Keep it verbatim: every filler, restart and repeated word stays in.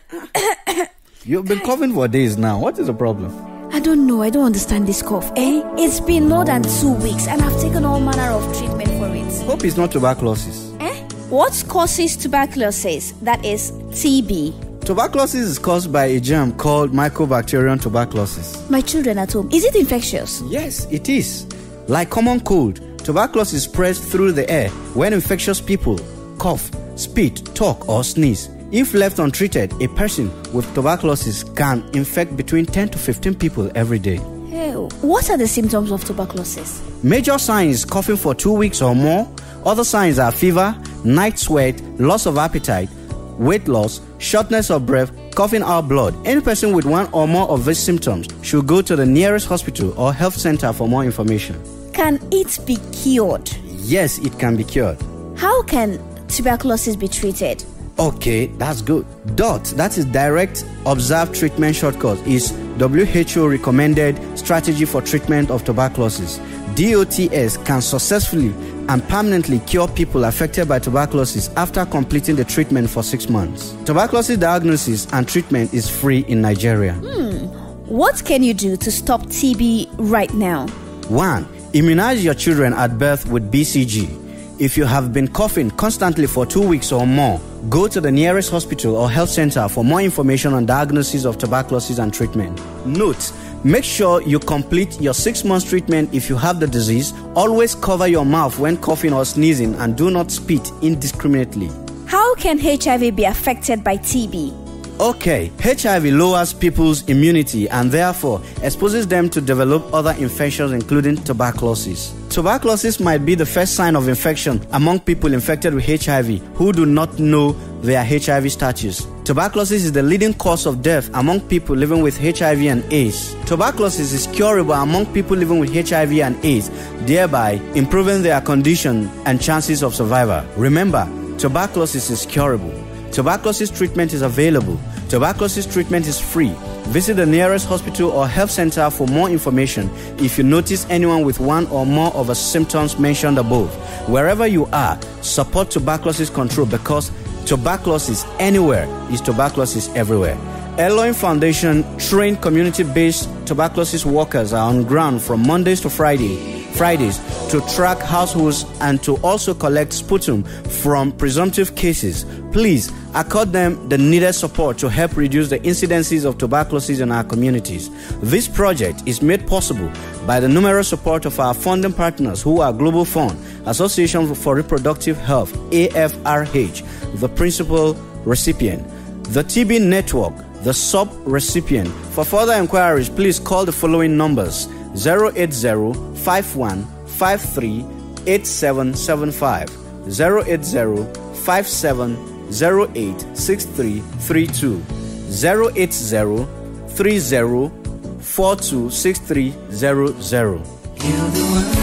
You've been coughing for days now. What is the problem? I don't know. I don't understand this cough. Eh? It's been more than two weeks and I've taken all manner of treatment for it. Hope it's not tuberculosis. Eh? What causes tuberculosis? That is T B. Tuberculosis is caused by a germ called Mycobacterium tuberculosis. My children at home, is it infectious? Yes, it is. Like common cold, tuberculosis spreads through the air when infectious people cough, spit, talk, or sneeze. If left untreated, a person with tuberculosis can infect between ten to fifteen people every day. Hey, what are the symptoms of tuberculosis? Major signs: coughing for two weeks or more. Other signs are fever, night sweat, loss of appetite, weight loss, shortness of breath, coughing out blood. Any person with one or more of these symptoms should go to the nearest hospital or health center for more information. Can it be cured? Yes, it can be cured. How can tuberculosis be treated? Okay, that's good. D O T, that is Direct Observed Treatment Shortcut, is W H O recommended strategy for treatment of tuberculosis. D O T S can successfully and permanently cure people affected by tuberculosis after completing the treatment for six months. Tuberculosis diagnosis and treatment is free in Nigeria. Hmm. What can you do to stop T B right now? one. Immunize your children at birth with B C G. If you have been coughing constantly for two weeks or more, go to the nearest hospital or health center for more information on diagnosis of tuberculosis and treatment. Note: make sure you complete your six months treatment if you have the disease. Always cover your mouth when coughing or sneezing and do not spit indiscriminately. How can H I V be affected by T B? Okay, H I V lowers people's immunity and therefore exposes them to develop other infections including tuberculosis. Tuberculosis might be the first sign of infection among people infected with H I V who do not know their H I V status. Tuberculosis is the leading cause of death among people living with H I V and AIDS. Tuberculosis is curable among people living with H I V and AIDS, thereby improving their condition and chances of survival. Remember, tuberculosis is curable. Tuberculosis treatment is available. Tuberculosis treatment is free. Visit the nearest hospital or health center for more information if you notice anyone with one or more of the symptoms mentioned above. Wherever you are, support tuberculosis control because tuberculosis anywhere is tuberculosis everywhere. Eloin Foundation trained community-based tuberculosis workers are on ground from Mondays to Friday. Fridays to track households and to also collect sputum from presumptive cases. Please accord them the needed support to help reduce the incidences of tuberculosis in our communities. This project is made possible by the numerous support of our funding partners who are Global Fund, Association for Reproductive Health, A F R H, the principal recipient, the T B Network, the sub-recipient. For further inquiries, please call the following numbers: zero eight zero, five one five three, eight seven seven five, zero eight zero, five seven zero eight, six three three two, zero eight zero, three zero four two six three zero zero.